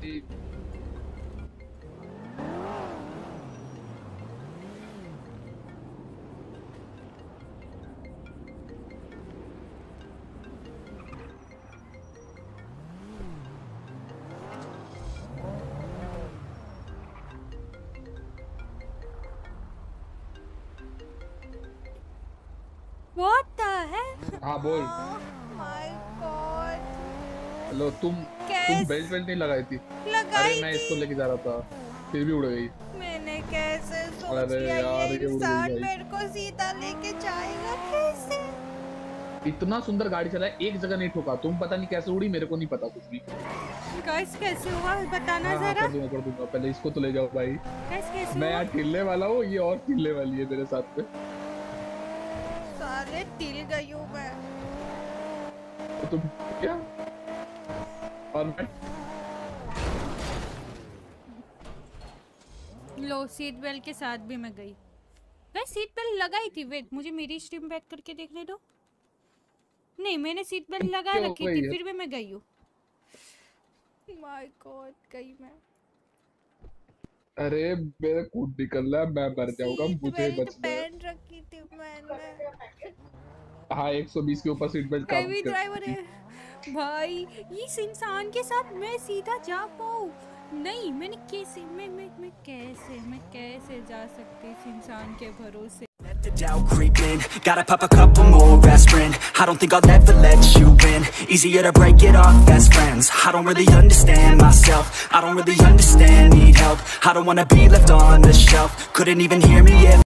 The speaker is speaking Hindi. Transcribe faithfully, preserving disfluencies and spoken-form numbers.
What the heck? हाँ बोल। Oh my God. हेलो तुम तुम बेल्ट बेल्ट नहीं लगाई थी? लगाई अरे मैं थी। इसको लेके जा रहा था फिर भी उड़ गई। मैंने कैसे सोच अरे लिया यार, ये ये उड़ गई इंसान भाई। मेरे को सीधा लेके जाएगा कैसे? इतना सुंदर गाड़ी चलाए, एक जगह नहीं ठोका। तुम पता नहीं कैसे उड़ी, मेरे को नहीं पता कुछ भी। गाइस कैसे हुआ बताना हाँ हाँ जरा। कर दूंगा कर दूंगा, पहले इसको तो ले जाओ भाई। गाइस कैसे मैं हुआ? यहाँ ठिलने वाला हूँ, ये और ठिलने वाली है मेरे साथ में। साले तिल गई हूँ मैं। तो तुम क्या और मैं लो सीट बेल्ट के साथ भी मैं गई। गाइस सीट बेल्ट लगाई थी। वेट मुझे मेरी स्ट्रीम बैक करके देखने दो। नहीं मैंने सीट बेल्ट लगा क्यों रखी गई थी है? फिर भी मैं गई हूँ। माय गॉड गई मैं। अरे मेरा खून निकल रहा है, मैं मर जाऊंगा, सीट मुझे बेल्ट बचना है। पहन रखी थी मैंने। हाँ एक सौ बीस के ऊपर सीट बेल्ट काम हेवी ड्राइवर करती। है भाई। इस इंसान के साथ मैं सीधा जा पाऊँ? नहीं मैंने कैसे मैं मैं मैं कैसे मैं कैसे जा सकती इस इंसान के भरोसे? Let the doubt creep in. Gotta pop a couple more aspirin. I don't think I'll ever let you in. Easier to break it off best friends. I don't really understand myself. I don't really understand, need help. I don't wanna be left on the shelf. Couldn't even hear me if